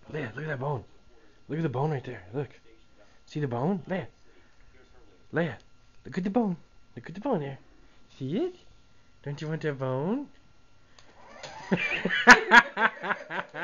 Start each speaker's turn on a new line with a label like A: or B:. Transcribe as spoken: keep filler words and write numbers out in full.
A: Leia, look at that bone. Look at the bone right there. Look. See the bone? Leia. Leia. Look at the bone. Look at the bone there. See it? Don't you want that bone?